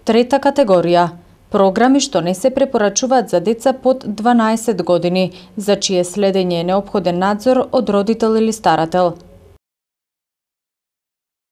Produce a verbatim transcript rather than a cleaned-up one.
Трета категорија – програми што не се препорачуваат за деца под дванаесет години, за чие следење е неопходен надзор од родител или старател.